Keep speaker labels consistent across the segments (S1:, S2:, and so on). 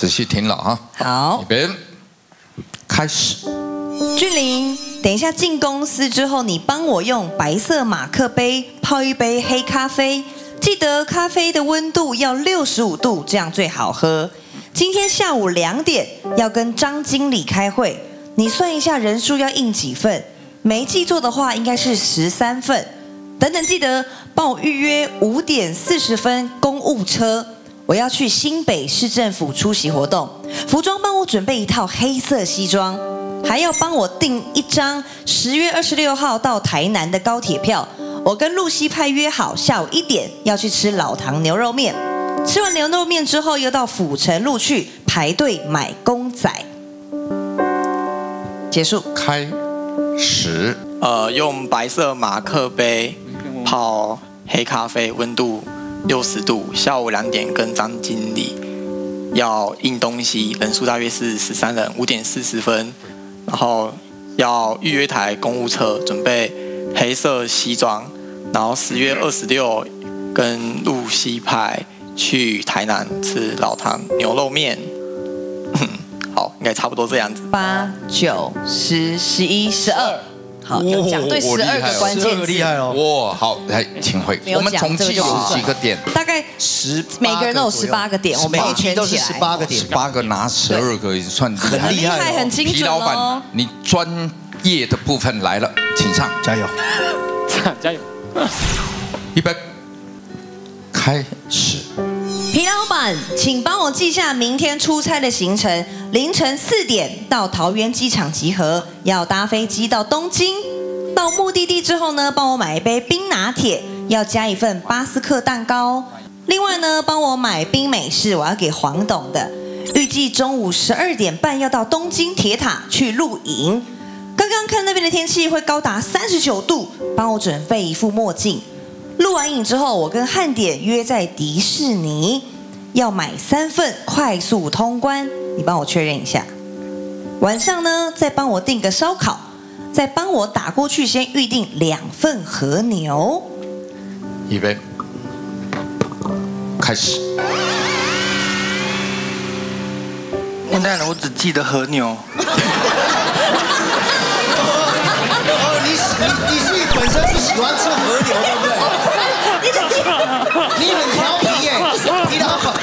S1: 仔细听了哈。
S2: 好，
S1: 预备，开始。
S2: 俊霖，等一下进公司之后，你帮我用白色马克杯泡一杯黑咖啡，记得咖啡的温度要65度，这样最好喝。今天下午2点要跟张经理开会，你算一下人数要印几份，没记错的话应该是13份。等等，记得帮我预约5点40分公务车，我要去新北市政府出席活动。服装帮我准备一套黑色西装，还要帮我订一张10月26号到台南的高铁票。我跟露西派约好下午1点要去吃老唐牛肉面，吃完牛肉面之后又到府城路去排队买公仔。结束。
S1: 开始。
S3: 用白色马克杯泡黑咖啡，温度60度。下午2点跟张经理要印东西，人数大约是13人。5点40分，然后要预约台公务车，准备黑色西装。然后10月26跟露西派去台南吃老唐牛肉面。好，应该差不多这样子。
S2: 8、9、10、11、12。好，有讲对12个关键字，
S4: 厉害哦！
S1: 哇，好，来，请回。我们总计有几个点？
S2: 大概每个人都有18个点，我们一圈起来。
S4: 18个点
S1: ，18个拿12个，也算
S2: 很厉害，很精准
S1: 皮老板，你专业的部分来了，请上，
S4: 加油，
S5: 加油！
S1: 预备，开始。
S2: 皮老板，请帮我记下明天出差的行程。凌晨4点到桃园机场集合，要搭飞机到东京。到目的地之后呢，帮我买一杯冰拿铁，要加一份巴斯克蛋糕。另外呢，帮我买冰美式，我要给黄董的。预计中午12点半要到东京铁塔去露营。刚刚看那边的天气会高达39度，帮我准备一副墨镜。录完影之后，我跟汉典约在迪士尼，要买3份快速通关，你帮我确认一下。晚上呢，再帮我订个烧烤，再帮我打过去先预定2份和牛。
S1: 预备，开始。
S3: 完蛋了，我只记得和牛。
S4: 你自己本身是喜欢吃和牛，对不对？你很调皮耶，你老板。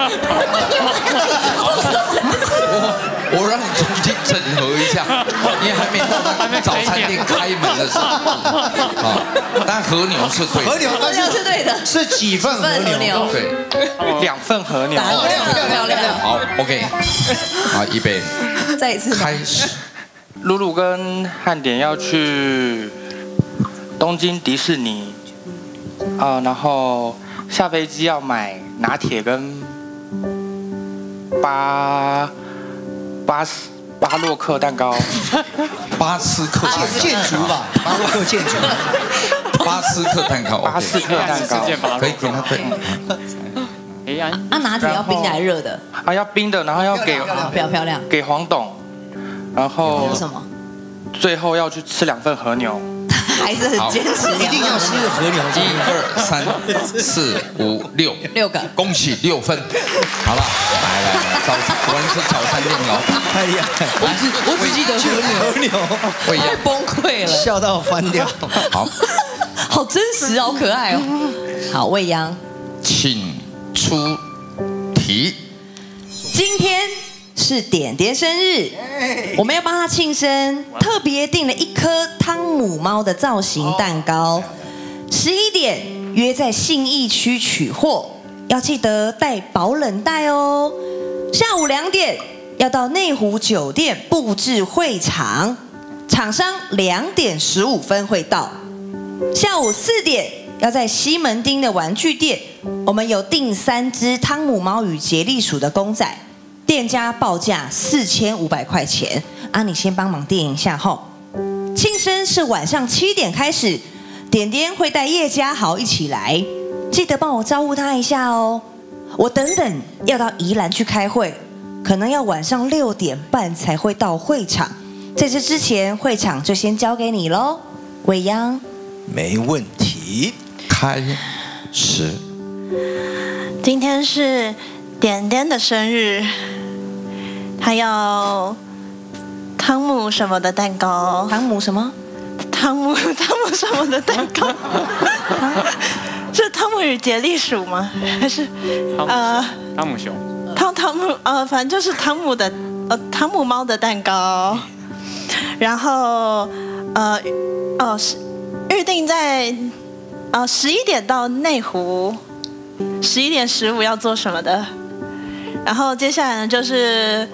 S1: 我让你重新整合一下，因为还没到早餐店开门的时候。好，但和牛是对的。
S4: 和牛
S2: 是对的，
S4: 是几份和牛？
S1: 对
S3: ，2份和牛。
S2: 漂亮。
S1: 好 ，OK。好，预备，
S2: 再一次
S1: 开始。
S3: 露露跟汉典要去东京迪士尼，然后下飞机要买拿铁跟巴洛克蛋糕，
S1: 巴斯克
S4: 建筑吧，巴洛克建筑，
S1: 巴斯克蛋糕，
S3: 巴斯克蛋糕，
S1: 可以给他对。
S2: 拿铁要冰的还是热的？
S3: 要冰的，然后要给
S2: 漂亮，
S3: 给黄董，然后
S2: 还有什么？
S3: 最后要去吃2份和牛。
S2: 还是很坚持，
S4: 一定要吃个和牛。
S1: 1、2、3、4、5、6
S2: 个，
S1: 恭喜6分，好了，来，果然是早餐店老板，
S4: 太厉害！
S2: 我只记得
S4: 和牛，
S2: 太崩溃了，
S4: 笑到翻掉。
S1: 好，
S2: 好真实，好可爱哦。好，未央，
S1: 请出题。
S2: 今天是点点生日，我们要帮他庆生，特别订了1颗汤姆猫的造型蛋糕。11点约在信义区取货，要记得带保冷袋哦。下午2点要到内湖酒店布置会场，厂商2点15分会到。下午4点要在西门町的玩具店，我们有订3只汤姆猫与杰利鼠的公仔。店家报价4500块钱啊，你先帮忙垫一下吼。庆生是晚上7点开始，点点会带叶家豪一起来，记得帮我招呼他一下哦。我等等要到宜兰去开会，可能要晚上6点半才会到会场，在这之前会场就先交给你喽。未央，
S4: 没问题，
S1: 开始。
S6: 今天是点点的生日，
S5: 还有汤姆什么的蛋糕，
S2: 汤姆什么？
S5: 汤姆什么的蛋糕，是汤姆与杰利鼠吗？还是
S6: 汤姆熊？
S5: 汤姆反正就是汤姆的汤姆猫的蛋糕，然后预定在11点到内湖，11点15要做什么的，然后接下来呢就是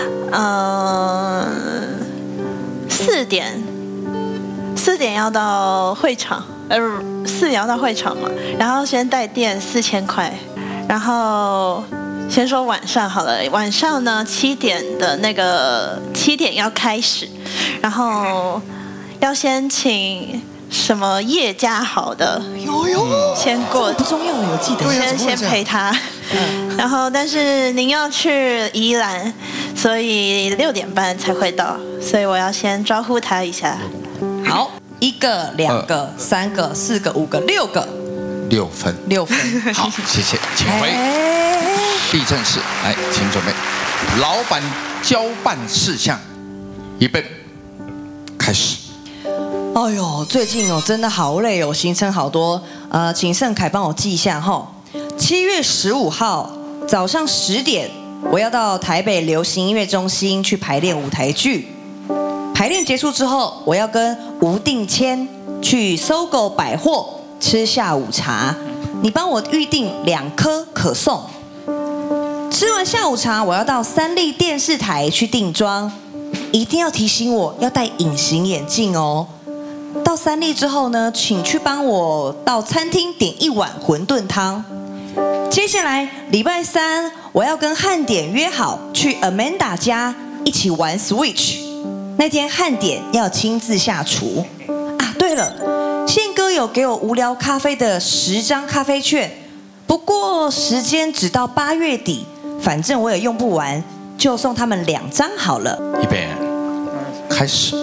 S5: 4点要到会场，4点要到会场嘛，然后先带电4000块，然后先说晚上好了，晚上呢7点要开始，然后要先请什么叶家豪的，先过
S2: 不重要，我记得
S5: 先陪他，然后但是您要去宜兰，所以6点半才会到，所以我要先招呼他一下。
S2: 好，1个、2个、3个、4个、5个、6个
S1: ，6分。
S2: 6分。
S1: 好，谢谢，请回立正式，来，请准备。老板交办事项，预备，开始。
S2: 哎呦，最近真的好累哦，行程好多。请盛凯帮我记一下哈。7月15号早上10点，我要到台北流行音乐中心去排练舞台剧。排练结束之后，我要跟吴定谦去搜狗百货吃下午茶，你帮我预定2颗可颂。吃完下午茶，我要到三立电视台去定妆，一定要提醒我要戴隐形眼镜哦。到三立之后呢，请去帮我到餐厅点1碗馄饨汤。接下来礼拜3，我要跟汉典约好去 Amanda 家一起玩 Switch。那天汉典要亲自下厨啊。对了，宪哥有给我无聊咖啡的10张咖啡券，不过时间只到8月底，反正我也用不完，就送他们2张好了。
S1: 预备，开始。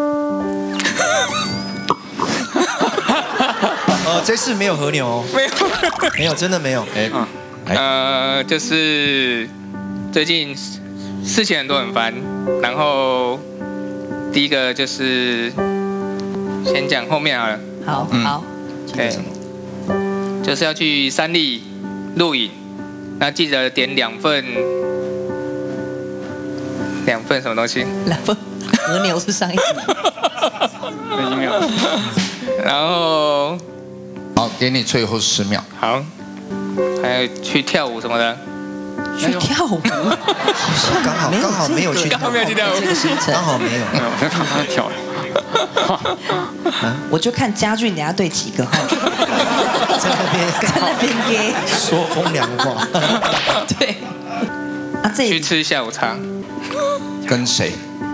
S4: 这次没有和牛哦，没有，真的没有。
S6: 就是最近事情很多很烦，然后第一个就是先讲后面好了。
S2: 好，
S6: 对，就是要去三立录影，那记得点2份什么东西
S2: 2份和牛是上一集。
S6: 没有。然后
S1: 好，给你最后10秒。
S6: 好，还有去跳舞什么的。
S2: 去跳舞，
S4: 刚好没有去，
S6: 刚好没有去跳舞，
S4: 刚好没有。
S6: 我在旁边跳。
S2: 我就看家俊等下对几个哈，
S4: 在那边
S2: 给
S4: 说风凉话。
S2: 对，啊这
S6: 去吃下午茶，
S1: 跟姓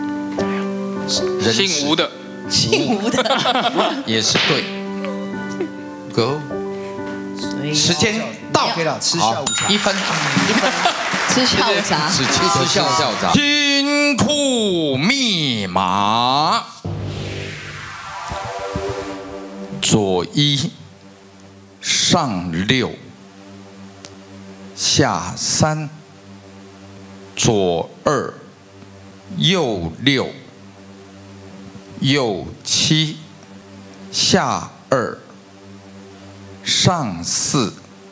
S1: 吴的，
S2: 姓吴的
S1: 也是对。Go， 时间到，
S4: 可以了，吃下午茶
S1: 1分，
S2: 吃下午茶，
S1: 只吃下午茶。金库密码。左1，上6，下3，左2，右6，右7，下2，上4，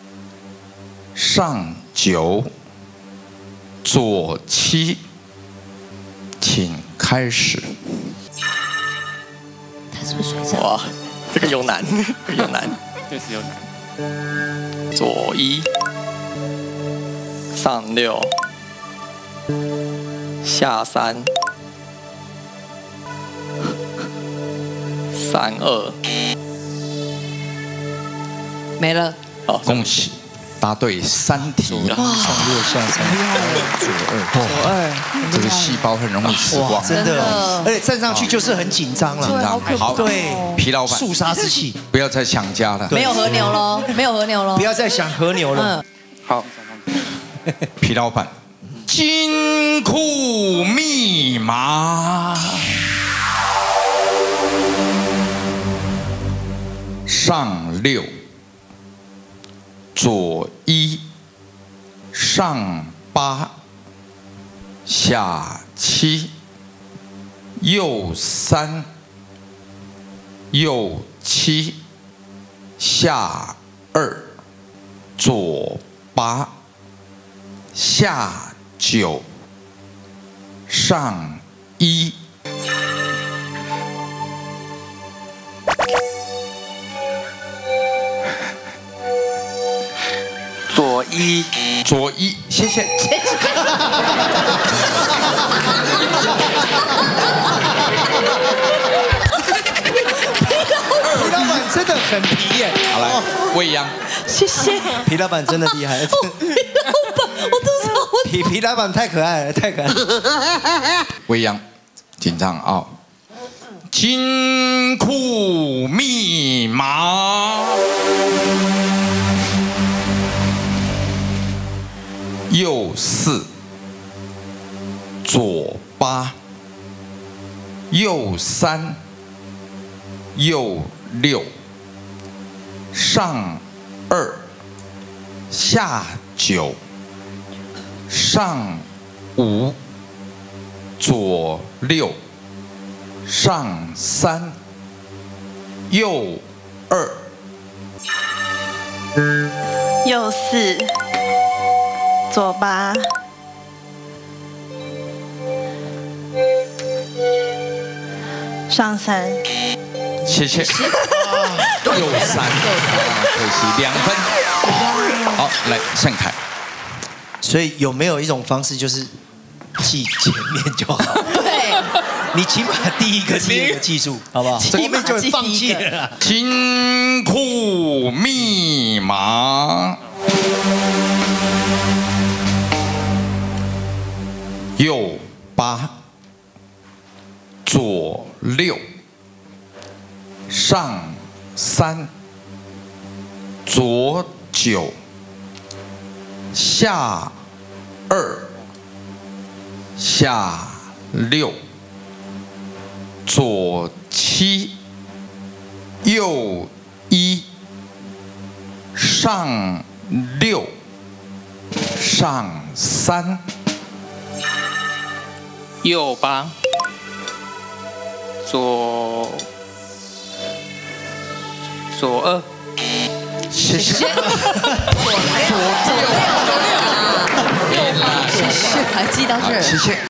S1: 上9，左7，请开始。
S2: 他是不是睡着？
S3: 哇，这个有难，有难。
S6: 确实有难。
S3: 左1，上6，下3，上2。
S2: 没了。
S3: 好，
S1: 恭喜，答对3题。
S4: 上6下3，左2，
S1: 这个细胞很容易死光，
S4: 真的，而且站上去就是很紧张了，
S1: 紧张。好，
S4: 对，
S1: 皮老板，
S4: 肃杀之气，
S1: 不要再想家了。
S2: 没有和牛喽，没有和牛喽，
S4: 不要再想和牛了。
S6: 好，
S1: 皮老板，金库密码。上6，左1，上8， 下7，右3，右7，下2，左8，下9，上1。
S3: 左1，
S1: 左1，谢谢。
S4: 皮老板真的很皮耶！
S1: 好来，未央，
S2: 谢谢。
S4: 皮老板真的厉害。
S2: 皮老板，我肚子好痛。
S4: 皮老板太可爱了，太可爱了。
S1: 未央，紧张啊！金库密码，右4，左8，右3，右6，上2，下9，上5，左6，上3，右2，
S5: 右4，左8，上3。
S1: 谢谢。右3，可惜2分。好，来盛凯。
S4: 所以有没有一种方式，就是记前面就好？
S2: 对，
S4: 你起码第一个、第二个记住，好不好？后面就放弃了。
S1: 金库密码，右8，左6，上3，左9，下2，下6，左7，右1，上6，上3，
S6: 右8，左2，
S1: 谢谢。
S2: 谢谢，还记到这儿。
S1: 谢谢。